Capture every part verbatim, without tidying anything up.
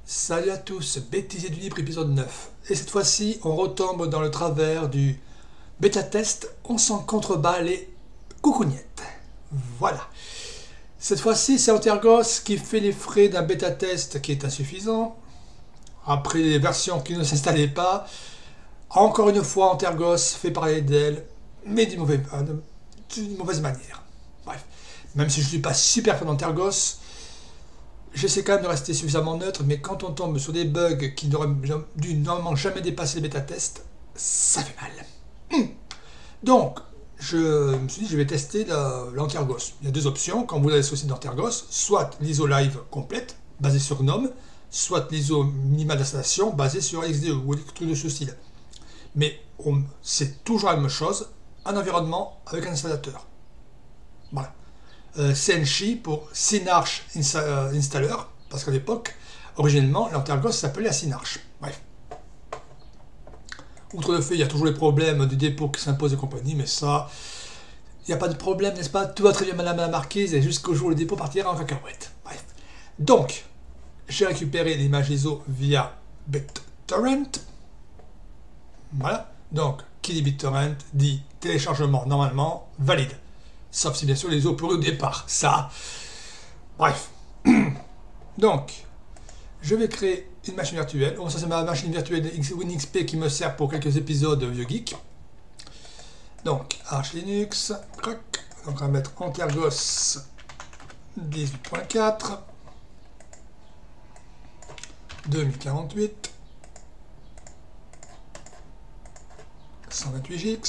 Salut à tous, Bêtisier du Libre épisode neuf. Et cette fois-ci, on retombe dans le travers du bêta-test, on s'en contrebat les coucougnettes. Voilà. Cette fois-ci, c'est Antergos qui fait les frais d'un bêta-test qui est insuffisant. Après les versions qui ne s'installaient pas, encore une fois, Antergos fait parler d'elle, mais d'une mauvaise, d'une mauvaise manière. Bref, même si je ne suis pas super fan d'Antergos, j'essaie quand même de rester suffisamment neutre, mais quand on tombe sur des bugs qui n'auraient dû normalement jamais dépasser les bêta-tests, ça fait mal. Hum. Donc, je me suis dit, je vais tester l'Antergos. Il y a deux options quand vous allez sur le site d'Antergos, soit l'I S O live complète, basée sur GNOME, soit l'I S O minimale d'installation, basée sur X D E ou des trucs de ce style. Mais c'est toujours la même chose, un environnement avec un installateur. Voilà. Euh, C N C pour Synarch Insta Installer, parce qu'à l'époque, originellement, l'Antergos s'appelait la Synarch. Bref. Outre le fait, il y a toujours les problèmes du dépôt qui s'impose et compagnie, mais ça, il n'y a pas de problème, n'est-ce pas? Tout va très bien, madame la marquise, et jusqu'au jour où le dépôt partira en cacahuète. Bref. Donc, j'ai récupéré l'image I S O via BitTorrent. Voilà. Donc, qui dit BitTorrent dit téléchargement normalement valide. Sauf si bien sûr les I S O pour au départ. Ça. Bref. Donc, je vais créer une machine virtuelle. Bon, ça c'est ma machine virtuelle WinXP qui me sert pour quelques épisodes Vieux Geek. Donc, Arch Linux. Donc, on va mettre Antergos dix-huit point quatre. deux mille quarante-huit. cent vingt-huit gigs.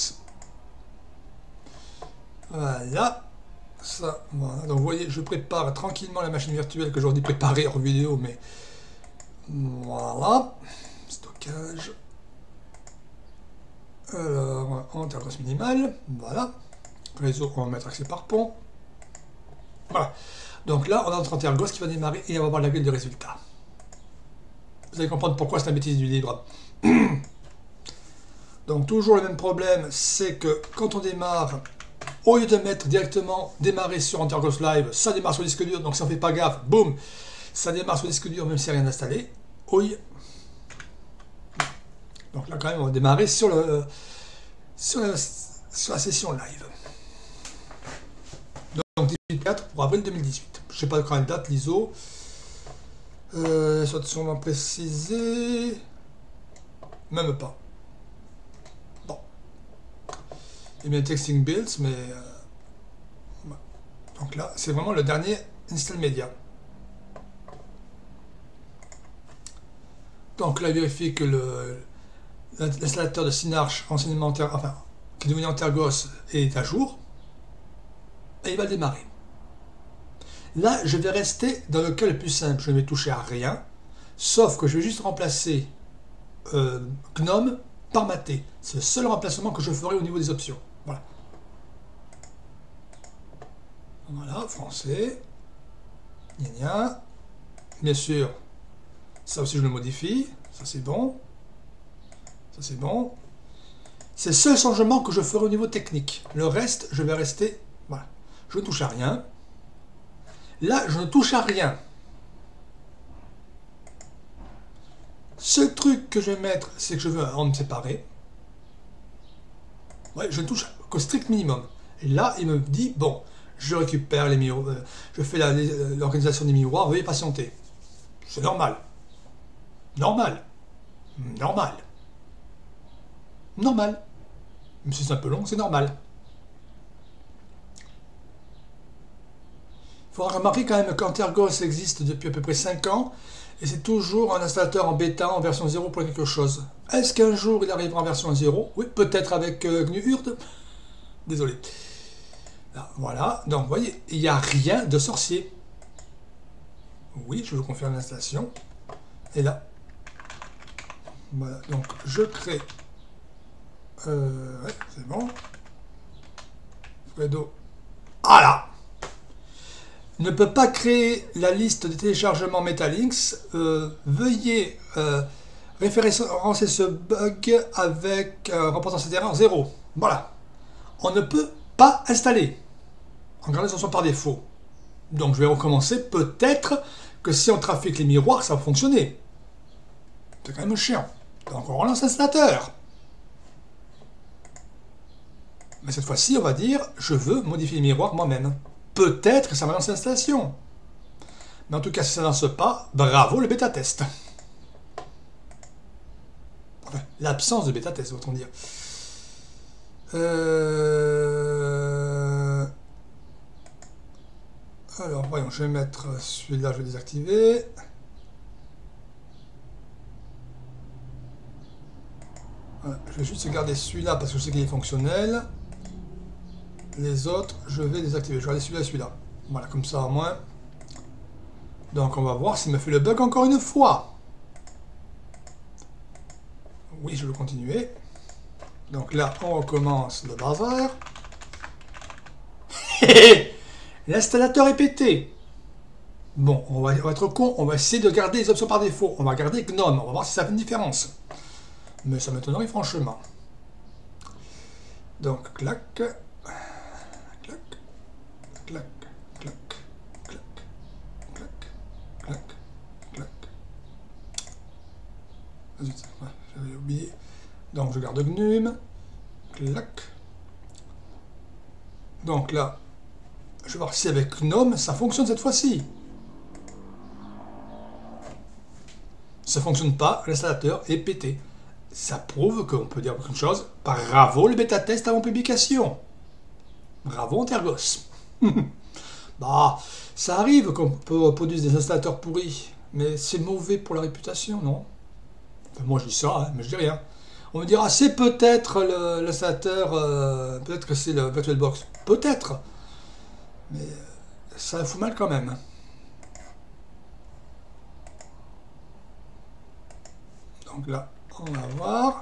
Voilà, ça, voilà. Donc vous voyez, je prépare tranquillement la machine virtuelle que j'aurais dû préparer hors vidéo, mais voilà, stockage. Alors, Antergos minimal, voilà. Réseau, on va mettre accès par pont. Voilà. Donc là, on a notre Antergos qui va démarrer et on va voir la grille de résultats. Vous allez comprendre pourquoi c'est la bêtise du libre. Donc toujours le même problème, c'est que quand on démarre, au lieu de mettre directement démarrer sur Antergos Live, ça démarre sur le disque dur, donc si on ne fait pas gaffe, boum, ça démarre sur le disque dur même s'il n'y a rien installé. Oui. Donc là quand même on va démarrer sur, le, sur, la, sur la session live. Donc dix-huit point quatre pour avril deux mille dix-huit. Je ne sais pas quand elle date, l'I S O. Euh, soit sûrement précisé. Même pas. Et bien texting builds, mais euh, voilà. Donc là, c'est vraiment le dernier install media. Donc là, il vérifie que l'installateur de Synarch, anciennement enfin, qui est devenu Antergos, est à jour. Et il va démarrer. Là, je vais rester dans le cas le plus simple. Je ne vais toucher à rien, sauf que je vais juste remplacer euh, GNOME par Maté. C'est le seul remplacement que je ferai au niveau des options. Voilà. Voilà, français. Gna gna. Bien sûr, ça aussi je le modifie. Ça c'est bon. Ça c'est bon. C'est le seul changement que je ferai au niveau technique. Le reste, je vais rester. Voilà. Je ne touche à rien. Là, je ne touche à rien. Seul truc que je vais mettre, c'est que je veux un random séparé. Ouais, je ne touche qu'au strict minimum. Et là, il me dit, bon, je récupère les miroirs, euh, je fais l'organisation des miroirs, veuillez patienter. C'est normal. Normal. Normal. Normal. Même si c'est un peu long, c'est normal. Il faudra remarquer quand même qu'Antergos existe depuis à peu près cinq ans, et c'est toujours un installateur en bêta en version zéro pour quelque chose. Est-ce qu'un jour il arrivera en version zéro? Oui, peut-être avec euh, G N U Urd. Désolé. Là, voilà, donc vous voyez, il n'y a rien de sorcier. Oui, je vous confirme l'installation. Et là, voilà, donc je crée. Euh, ouais, c'est bon. Fredo. Ah là! Ne peut pas créer la liste de téléchargement Metalinks. Euh, veuillez euh, référencer ce bug avec euh, remportant cette erreur zéro. Voilà. On ne peut pas installer. En gardant son par défaut. Donc je vais recommencer. Peut-être que si on trafique les miroirs, ça va fonctionner. C'est quand même chiant. Donc on relance l'installateur. Mais cette fois-ci, on va dire, je veux modifier le miroir moi-même. Peut-être que ça va lancer l'installation. Mais en tout cas, si ça ne lance pas, bravo le bêta-test. Enfin, l'absence de bêta-test, doit-on dire. Euh... Alors, voyons, je vais mettre celui-là, je vais désactiver. Voilà, je vais juste garder celui-là parce que je sais qu'il est fonctionnel. Les autres, je vais désactiver. Je vais aller celui-là et celui-là. Voilà, comme ça au moins. Donc on va voir s'il me fait le bug encore une fois. Oui, je veux continuer. Donc là, on recommence le bazar. L'installateur est pété. Bon, on va, on va être con, on va essayer de garder les options par défaut. On va garder Gnome, on va voir si ça fait une différence. Mais ça m'étonnerait franchement. Donc, clac, clac, clac, clac, clac, clac, clac, clac. Zut, ouais, j'avais oublié. Donc, je garde Gnome. Clac. Donc là, je vais voir si avec Gnome, ça fonctionne cette fois-ci. Ça fonctionne pas, l'installateur est pété. Ça prouve qu'on peut dire quelque chose. Bravo le bêta-test avant publication. Bravo Antergos. Bah, ça arrive qu'on peut produire des installateurs pourris, mais c'est mauvais pour la réputation, non? Enfin, moi je dis ça, hein, mais je dis rien. On me dira, c'est peut-être l'installateur, euh, peut-être que c'est le VirtualBox. Peut-être. Mais ça fout mal quand même. Donc là, on va voir.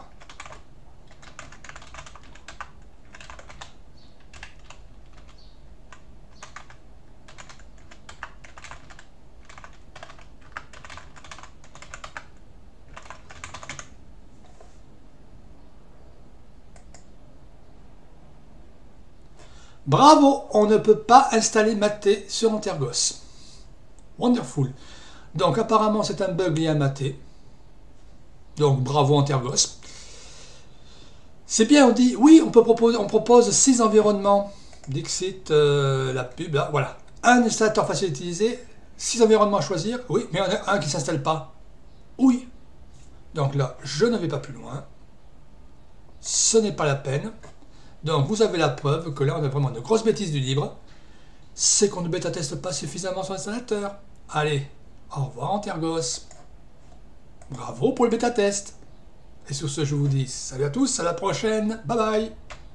Bravo, on ne peut pas installer Maté sur Antergos. Wonderful. Donc apparemment c'est un bug lié à Maté. Donc bravo Antergos. C'est bien, on dit, oui, on, peut proposer, on propose six environnements. Dixit, euh, la pub, là, voilà. Un installateur facile à utiliser, six environnements à choisir. Oui, mais il y en a un qui ne s'installe pas. Oui. Donc là, je ne vais pas plus loin. Ce n'est pas la peine. Donc vous avez la preuve que là on a vraiment une grosse bêtise du libre, c'est qu'on ne bêta-teste pas suffisamment sur l'installateur. Allez, au revoir Antergos. Bravo pour le bêta-test. Et sur ce je vous dis salut à tous, à la prochaine, bye bye.